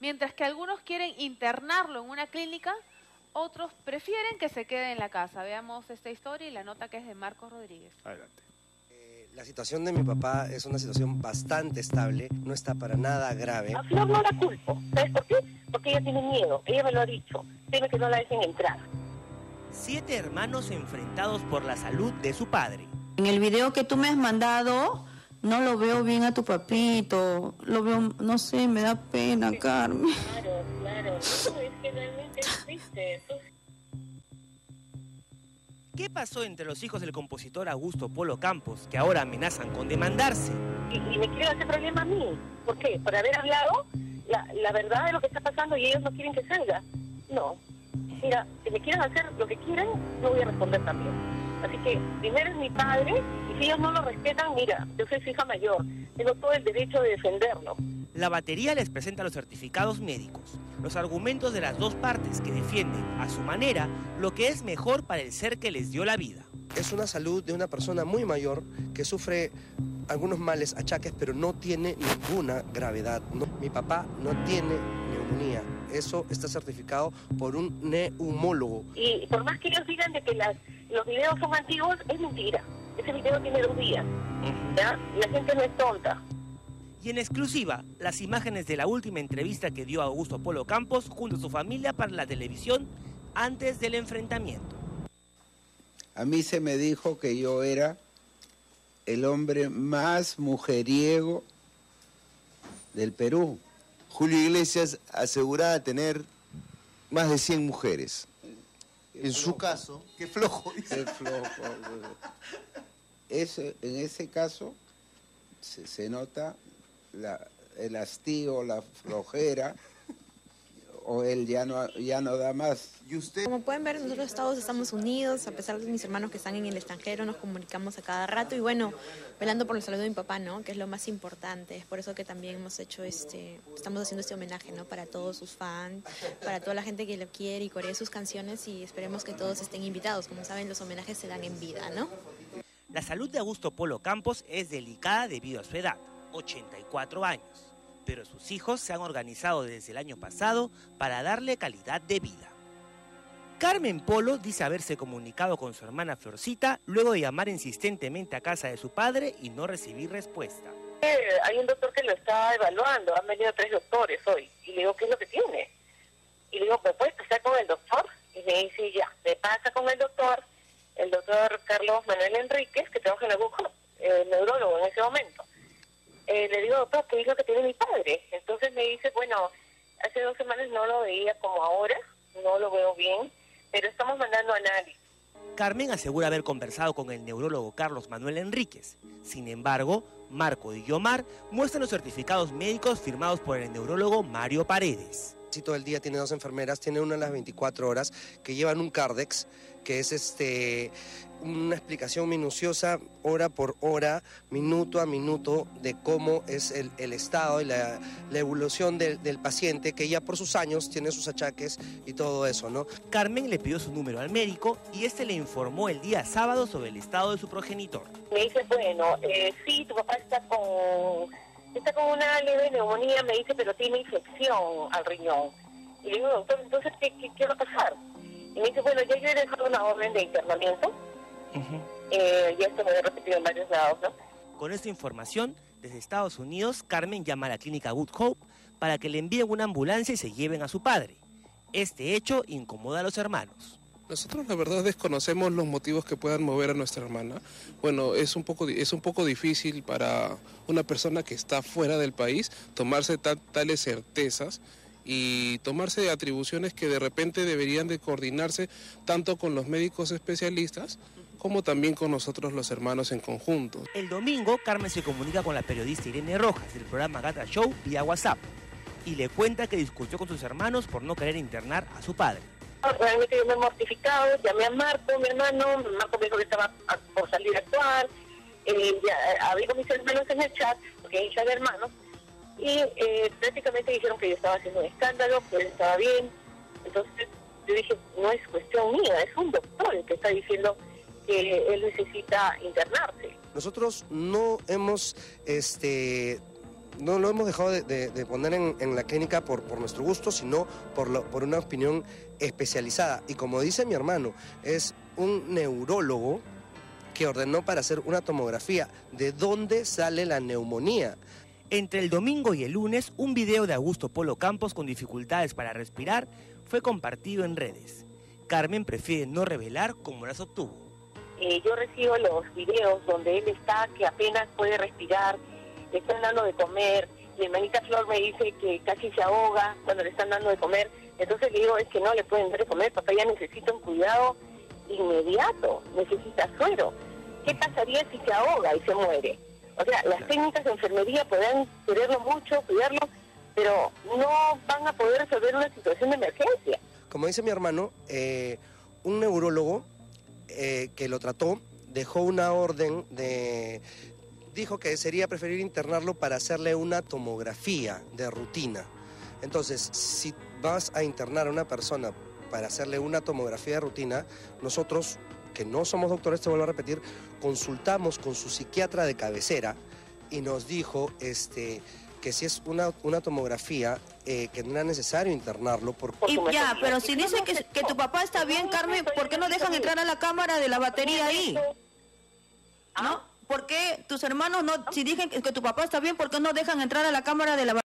Mientras que algunos quieren internarlo en una clínica, otros prefieren que se quede en la casa. Veamos esta historia y la nota que es de Marcos Rodríguez. Adelante. La situación de mi papá es una situación bastante estable, no está para nada grave. A Flor no la culpo. ¿Sabes por qué? Porque ella tiene miedo, ella me lo ha dicho. Teme que no la dejen entrar. 7 hermanos enfrentados por la salud de su padre. En el video que tú me has mandado, no lo veo bien a tu papito. Lo veo, no sé, me da pena, Carmen. Claro. No, es que realmente es triste. ¿Qué pasó entre los hijos del compositor Augusto Polo Campos, que ahora amenazan con demandarse? Y me quieren hacer problema a mí. ¿Por qué? Por haber hablado la verdad de lo que está pasando y ellos no quieren que salga. No. Mira, si me quieren hacer lo que quieran, no voy a responder también. Así que primero es mi padre y si ellos no lo respetan, mira, yo soy su hija mayor. Tengo todo el derecho de defenderlo. La batería les presenta los certificados médicos, los argumentos de las dos partes que defienden, a su manera, lo que es mejor para el ser que les dio la vida. Es una salud de una persona muy mayor que sufre algunos males, achaques, pero no tiene ninguna gravedad. No, mi papá no tiene neumonía. Eso está certificado por un neumólogo. Y por más que ellos digan de que los videos son antiguos, es mentira. Ese video tiene 2 días. ¿Ya? La gente no es tonta. Y en exclusiva, las imágenes de la última entrevista que dio Augusto Polo Campos junto a su familia para la televisión antes del enfrentamiento. A mí se me dijo que yo era el hombre más mujeriego del Perú. Julio Iglesias aseguraba tener más de 100 mujeres. En su caso, qué flojo. Qué flojo. En ese caso se nota el hastío, la flojera, o él ya no da más. ¿Y usted? Como pueden ver, nosotros todos estamos unidos, a pesar de mis hermanos que están en el extranjero, nos comunicamos a cada rato y bueno, velando por la salud de mi papá, ¿no? Que es lo más importante. Es por eso que también hemos hecho estamos haciendo este homenaje, ¿no? Para todos sus fans, para toda la gente que lo quiere y corea sus canciones y esperemos que todos estén invitados. Como saben, los homenajes se dan en vida, ¿no? La salud de Augusto Polo Campos es delicada debido a su edad, 84 años. Pero sus hijos se han organizado desde el año pasado para darle calidad de vida. Carmen Polo dice haberse comunicado con su hermana Florcita luego de llamar insistentemente a casa de su padre y no recibir respuesta. Hay un doctor que lo está evaluando, han venido 3 doctores hoy, y le digo, ¿qué es lo que tiene? Y le digo, ¿me puedes pasar con el doctor? Y me dice, ya, me pasa con el doctor Carlos Manuel Enríquez, que trabaja en la UCO, neurólogo en ese momento. Le digo, doctor, ¿qué es lo que tiene mi padre? Entonces me dice, bueno, hace 2 semanas no lo veía como ahora, no lo veo bien, pero estamos mandando análisis. Carmen asegura haber conversado con el neurólogo Carlos Manuel Enríquez. Sin embargo, Marco y Yomar muestran los certificados médicos firmados por el neurólogo Mario Paredes. Sí, todo el día tiene 2 enfermeras, tiene una a las 24 horas que llevan un Cardex, que es una explicación minuciosa, hora por hora, minuto a minuto, de cómo es el estado y la evolución del paciente, que ya por sus años tiene sus achaques y todo eso, ¿no? Carmen le pidió su número al médico y este le informó el día sábado sobre el estado de su progenitor. Me dice, bueno, sí, tu papá está con una leve neumonía, me dice, pero tiene infección al riñón. Y le digo, doctor, entonces, ¿qué va a pasar? Y me dice, bueno, ya yo he dejado una orden de internamiento. Ya esto me lo he repetido en varios lados, ¿no? Con esta información, desde Estados Unidos, Carmen llama a la clínica Good Hope para que le envíen una ambulancia y se lleven a su padre. Este hecho incomoda a los hermanos. Nosotros la verdad desconocemos los motivos que puedan mover a nuestra hermana. Bueno, es un poco difícil para una persona que está fuera del país tomarse tales certezas y tomarse atribuciones que de repente deberían de coordinarse tanto con los médicos especialistas como también con nosotros los hermanos en conjunto. El domingo, Carmen se comunica con la periodista Irene Rojas del programa Gata Show vía WhatsApp y le cuenta que discutió con sus hermanos por no querer internar a su padre. Realmente yo me he mortificado, llamé a Marco, mi hermano, Marco me dijo que estaba por salir a actuar, hablé con mis hermanos en el chat, porque hay chat de hermanos, y prácticamente dijeron que yo estaba haciendo un escándalo, que él estaba bien. Entonces yo dije, no es cuestión mía, es un doctor el que está diciendo que él necesita internarse. Nosotros no hemos no lo hemos dejado de poner en la clínica por nuestro gusto, sino por una opinión especializada. Y como dice mi hermano, es un neurólogo que ordenó para hacer una tomografía. ¿De dónde sale la neumonía? Entre el domingo y el lunes, un video de Augusto Polo Campos con dificultades para respirar fue compartido en redes. Carmen prefiere no revelar cómo las obtuvo. Yo recibo los videos donde él está, que apenas puede respirar, le están dando de comer. Mi hermanita Flor me dice que casi se ahoga cuando le están dando de comer. Entonces le digo, es que no le pueden dar de comer, papá ya necesita un cuidado inmediato, necesita suero. ¿Qué pasaría si se ahoga y se muere? O sea, las técnicas de enfermería podrán quererlo mucho, cuidarlo, pero no van a poder resolver una situación de emergencia. Como dice mi hermano, un neurólogo que lo trató dejó una orden dijo que sería preferir internarlo para hacerle una tomografía de rutina. Entonces, si vas a internar a una persona para hacerle una tomografía de rutina, nosotros, que no somos doctores, te vuelvo a repetir, consultamos con su psiquiatra de cabecera y nos dijo que si es una tomografía, que no era necesario internarlo. Y ya, pero si dicen que tu papá está bien, Carmen, ¿por qué no dejan entrar a la cámara de la batería ahí? ¿No? ¿Por qué tus hermanos no, si dicen que tu papá está bien, ¿por qué no dejan entrar a la cámara de la batería?